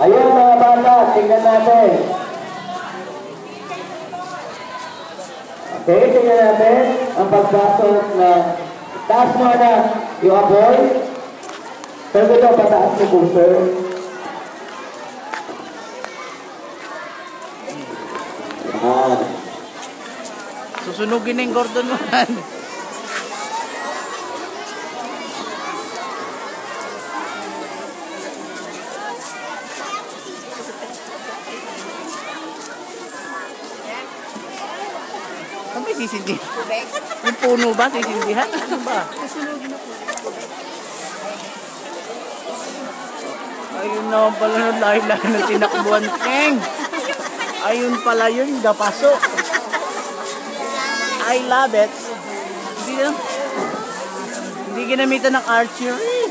Ayun mga bata, tingnan natin. Okay, tingnan natin ang pagbasok na taas mo na yung aboy. Pero ito, pataas mo booster. Yan. Susunugin na yung Gordon mo. Ano ba sisindi? Yung puno ba? Sisindihan? Ano ba? Ayun naman pala na lahi-lahi na tinakbuhan. Keng! Ayun pala yun, dapaso. I love it. Hindi ginamitan ng archery.